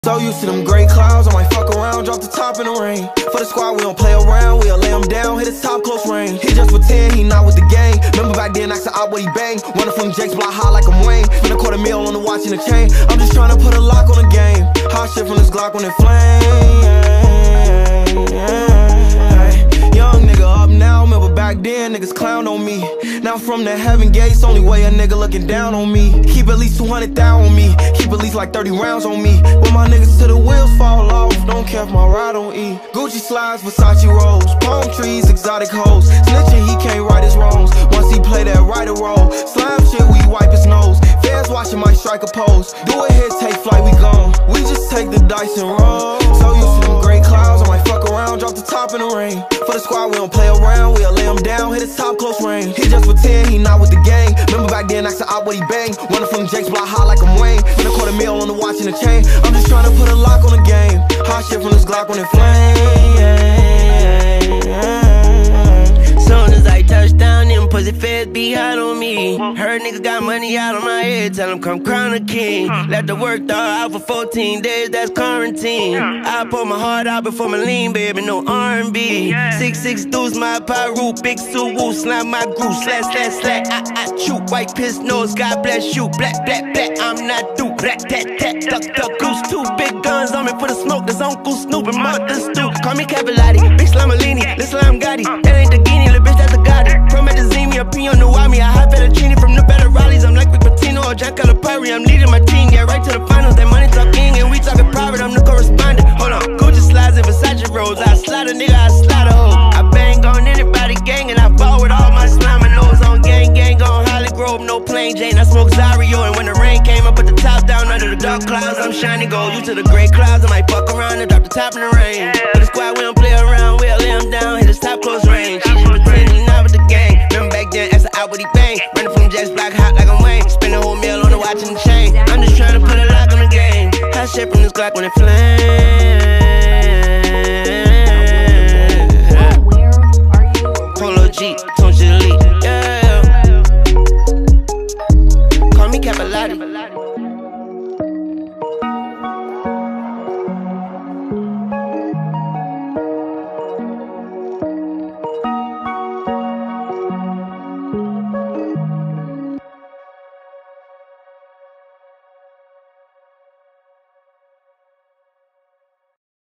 So used to them gray clouds, I might fuck around, drop the top in the rain. For the squad, we don't play around, we'll lay him down, hit his top close range. He just pretend he not with the gang. Remember back then, asked out what he bang. Running from Jake's block high like I'm Wayne. Been $250,000 on the watch and the chain. I'm just trying to put a lock on the game. Hot shit from this Glock when it flame. Young nigga up now, remember back then, niggas clown on me. Now from the heaven gates, only way a nigga looking down on me. Keep at least 200,000 on me, keep at least like 30 rounds on me. When my niggas till the wheels fall off, don't care if my ride don't eat. Gucci slides, Versace rolls, palm trees, exotic hoes. Snitching, he can't right his wrongs. Once he play that writer role, slime shit, we wipe his nose. Fans watching my strike a pose. Do a hit, take flight, we gone. We just take the dice and roll. So used to them gray clouds, I might fuck around, drop the top in the rain. For the squad, we don't play around, we'll lay him down, hit his top close range. He just pretend he not with the gang. Remember back then, asked out what he bang. Running from Jake's block high like I'm Wayne. Been $250,000 on the watch and the chain. I'm just trying to put a lock on the game. Hot shit from this Glock when it flame. Soon as I touch down, them pussy feds be hot on me. Heard niggas got money out on my head, tell them come crown a king. Let the work dog out for 14 days, that's quarantine. I pour my heart out before my lean, baby, no R&B. 6'6" deuce, my pyro, big suit, woo, slam my groove, slash, slash, slash. I shoot, white piss nose, God bless you. Black, black, black, I'm not through. Rat, tat, tat, duck, duck, goose. 2 big guns on me for the smoke, that's Uncle Snoop and Mother Stoop. Call me Cavallati, big Slamalini, little Slam Gotti. That ain't the Guinea, little bitch, that's the Gotti. From Medellin, a P on the Wami, I hot fettuccine from the better Raleighs. I'm like Rick Pitino or Jack Calipari, I'm leading my team, yeah, right to the finals. That money talking and we talking private, I'm the correspondent. Hold on, Gucci slides and Versace rolls. I slide a nigga, I slide a hoe. I bang on anybody gang and I ball with all my slime and nose on gang, gang on Holly Grove, no plain Jane. I smoke Zario and when the rain came, I put the top down under the dark clouds. I'm shining gold, you to the gray clouds. I might fuck around and drop the top in the rain. For the squad, we don't play around, we'll lay him down, hit his top close range. She just pretend he not with the gang. Remember back then, asked out what he bang. Running from Jake's block hot like I'm Wayne. Spend $250,000 on the watch and the chain. I'm just trying to put a lock on the game. Hot shit from this Glock when it flame.